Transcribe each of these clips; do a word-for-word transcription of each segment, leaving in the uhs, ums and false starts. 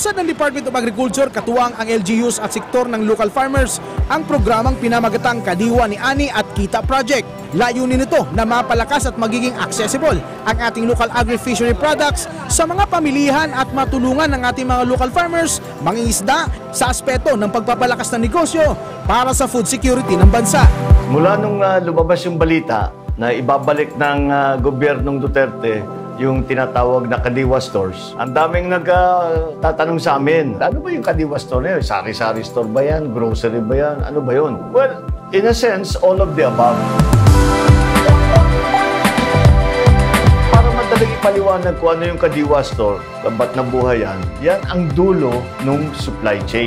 Sa ng Department of Agriculture, katuwang ang L G Us at sektor ng local farmers ang programang pinamagatang Kadiwa ni Ani at Kita Project. Layunin nito na mapalakas at magiging accessible ang ating local agri-fishery products sa mga pamilihan at matulungan ng ating mga local farmers, mangingisda sa aspeto ng pagpapalakas ng negosyo para sa food security ng bansa. Mula nung uh, lumabas yung balita na ibabalik ng uh, gobyernong Duterte yung tinatawag na Kadiwa stores, ang daming nagtatanong uh, sa amin, ano ba yung Kadiwa store na yun? Sari-sari store ba yan? Grocery ba yan? Ano ba yun? Well, in a sense, all of the above. Para madaling ipaliwanag kung ano yung Kadiwa store, ba't nabuhay yan, yan ang dulo ng supply chain.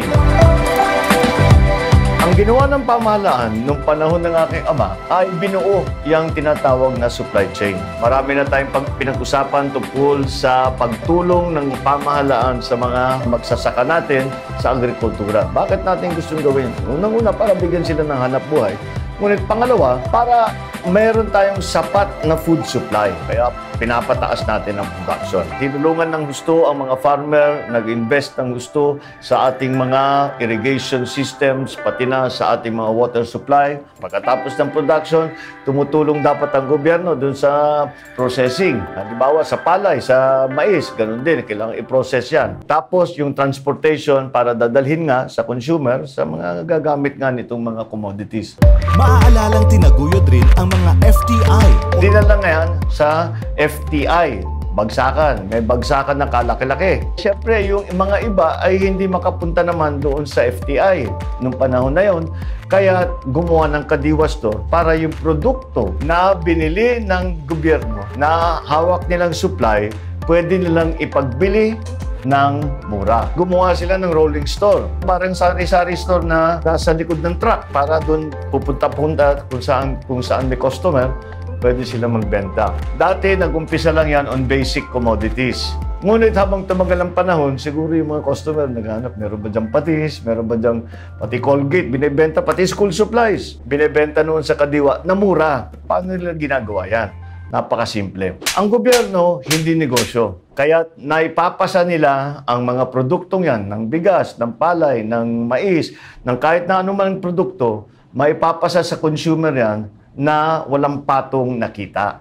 Ang ginawa ng pamahalaan nung panahon ng aking ama ay binuo yung tinatawag na supply chain. Marami na tayong pinag-usapan tungkol sa pagtulong ng pamahalaan sa mga magsasaka natin sa agrikultura. Bakit natin gustong gawin? Unang-una, para bigyan sila ng hanap buhay. Ngunit pangalawa, para mayroon tayong sapat na food supply. Kaya pinapataas natin ang production. Tinulungan ng gusto ang mga farmer, nag-invest ng gusto sa ating mga irrigation systems, pati na sa ating mga water supply. Pagkatapos ng production, tumutulong dapat ang gobyerno dun sa processing. Halimbawa sa palay, sa mais, ganun din, kailangan i-process yan. Tapos yung transportation para dadalhin nga sa consumer sa mga gagamit nga nitong mga commodities. Maaalalang tinaguyod rin ang mga F T I. Dinala ngayon sa F T I, bagsakan. May bagsakan ng kalaki-laki. Siyempre, yung mga iba ay hindi makapunta naman doon sa F T I nung panahon na yon. Kaya gumawa ng Kadiwa store para yung produkto na binili ng gobyerno, na hawak nilang supply, pwede nilang ipagbili ng mura. Gumawa sila ng rolling store. Parang sari-sari store na nasa likod ng truck para doon pupunta-punta kung saan, kung saan may customer, pwede sila magbenta. Dati, nag-umpisa lang yan on basic commodities. Ngunit habang tumagal ang panahon, siguro yung mga customer naghanap, meron ba diyang patis, meron ba diyang pati Colgate, binibenta, pati school supplies. Binibenta noon sa Kadiwa na mura. Paano nila ginagawa yan? Napakasimple. Ang gobyerno, hindi negosyo. Kaya naipapasa nila ang mga produktong yan, ng bigas, ng palay, ng mais, ng kahit na anumang produkto, maipapasa sa consumer yan na walang patong nakita.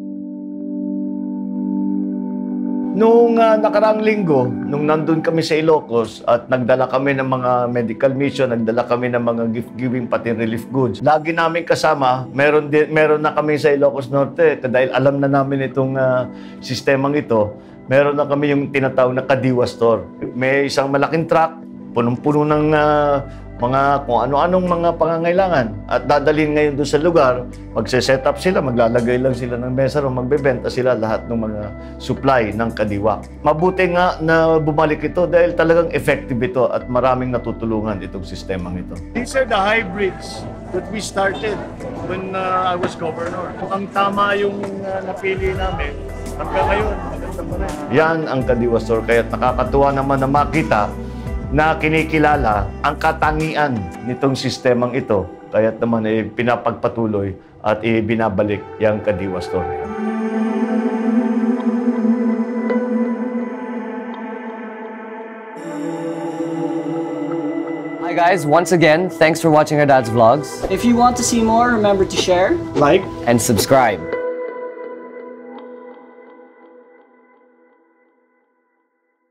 Noong uh, nakaraang linggo, nung nandun kami sa Ilocos at nagdala kami ng mga medical mission, nagdala kami ng mga gift-giving pati relief goods, lagi namin kasama, meron, din, meron na kami sa Ilocos Norte, dahil alam na namin itong uh, sistemang ito, meron na kami yung tinatawag na Kadiwa store. May isang malaking truck, punong-puno ng uh, mga kung ano-anong mga pangangailangan at dadalhin ngayon doon sa lugar, magse-set up sila, maglalagay lang sila ng mesa o magbebenta sila lahat ng mga supply ng Kadiwa. Mabuti nga na bumalik ito dahil talagang effective ito at maraming natutulungan itong sistemang ito. These are the hybrids that we started when uh, I was governor. Ang tama yung uh, napili namin. Hanggang ngayon, maganda pa rin. Yan ang Kadiwa store, kaya nakakatuwa naman na makita na kinikilala ang katangian nitong sistemang ito. Kaya't naman eh, pinapagpatuloy at eh, binabalik yung Kadiwa store. Hi guys, once again, thanks for watching our dad's vlogs. If you want to see more, remember to share, Like, and subscribe.